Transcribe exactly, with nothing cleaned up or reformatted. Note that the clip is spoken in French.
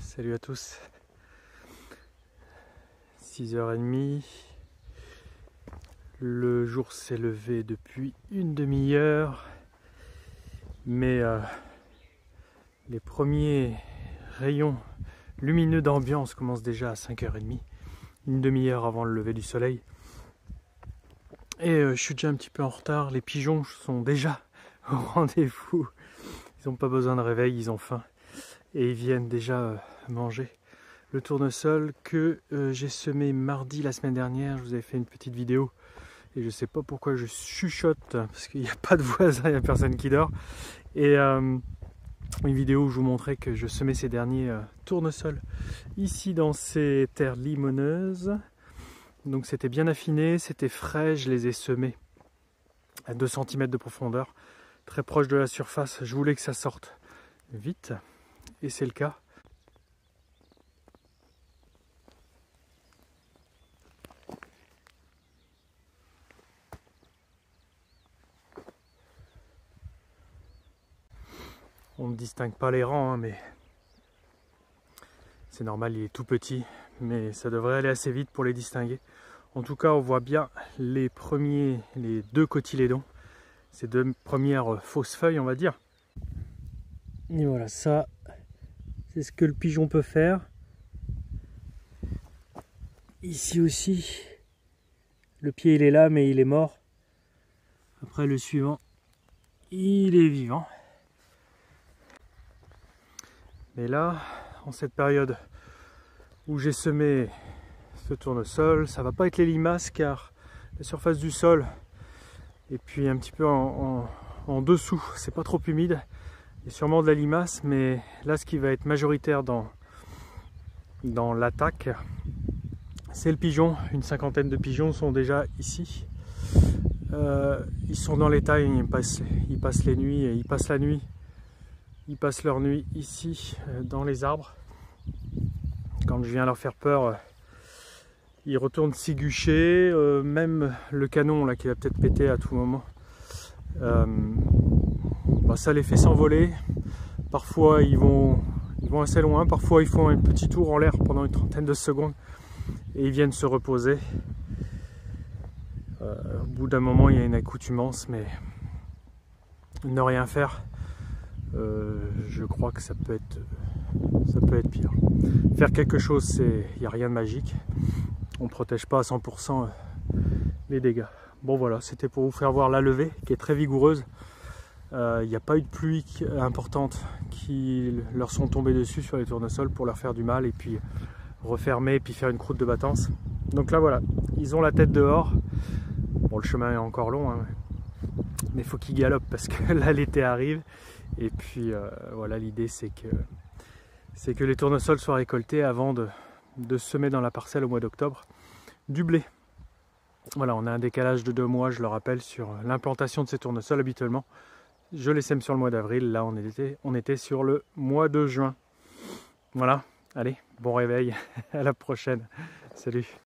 Salut à tous. six heures trente. Le jour s'est levé depuis une demi-heure. Mais euh, les premiers rayons lumineux d'ambiance commencent déjà à cinq heures trente. Une demi-heure avant le lever du soleil. Et euh, je suis déjà un petit peu en retard. Les pigeons sont déjà au rendez-vous. Ils n'ont pas besoin de réveil, ils ont faim. Et ils viennent déjà euh, manger le tournesol que euh, j'ai semé mardi la semaine dernière. Je vous avais fait une petite vidéo. Et je ne sais pas pourquoi je chuchote, parce qu'il n'y a pas de voisins, il n'y a personne qui dort. Et euh, une vidéo où je vous montrais que je semais ces derniers euh, tournesols ici dans ces terres limoneuses. Donc c'était bien affiné, c'était frais, je les ai semés à deux centimètres de profondeur, très proche de la surface. Je voulais que ça sorte vite, et c'est le cas. On ne distingue pas les rangs, hein, mais c'est normal, il est tout petit, mais ça devrait aller assez vite pour les distinguer. En tout cas, on voit bien les premiers, les deux cotylédons, ces deux premières fausses feuilles, on va dire. Et voilà, ça, c'est ce que le pigeon peut faire. Ici aussi, le pied il est là, mais il est mort. Après le suivant, il est vivant. Mais là, en cette période où j'ai semé ce tournesol, ça va pas être les limaces car la surface du sol et puis un petit peu en, en, en dessous, c'est pas trop humide. Il y a sûrement de la limace, mais là ce qui va être majoritaire dans, dans l'attaque, c'est le pigeon. Une cinquantaine de pigeons sont déjà ici. Euh, ils sont dans les tailles, ils passent, ils passent les nuits et ils passent la nuit. Ils passent leur nuit ici, dans les arbres. Quand je viens leur faire peur, ils retournent s'igucher. Euh, même le canon là qui va peut-être péter à tout moment, euh, bah, ça les fait s'envoler. Parfois ils vont, ils vont assez loin, parfois ils font un petit tour en l'air pendant une trentaine de secondes et ils viennent se reposer. Euh, au bout d'un moment il y a une accoutumance, mais ne rien faire, Euh, je crois que ça peut être ça peut être pire. Faire quelque chose, c'est, il n'y a rien de magique. On ne protège pas à cent pour cent les dégâts. Bon voilà, c'était pour vous faire voir la levée qui est très vigoureuse. Euh, il n'y a pas eu de pluie importante qui leur sont tombées dessus sur les tournesols pour leur faire du mal et puis refermer et puis faire une croûte de battance. Donc là voilà, ils ont la tête dehors. Bon, le chemin est encore long, hein, mais il faut qu'ils galopent parce que là l'été arrive. Et puis euh, voilà, l'idée c'est que, c'est que les tournesols soient récoltés avant de, de semer dans la parcelle au mois d'octobre du blé. Voilà, on a un décalage de deux mois, je le rappelle, sur l'implantation de ces tournesols habituellement. Je les sème sur le mois d'avril, là on était, on était sur le mois de juin. Voilà, allez, bon réveil, à la prochaine, salut.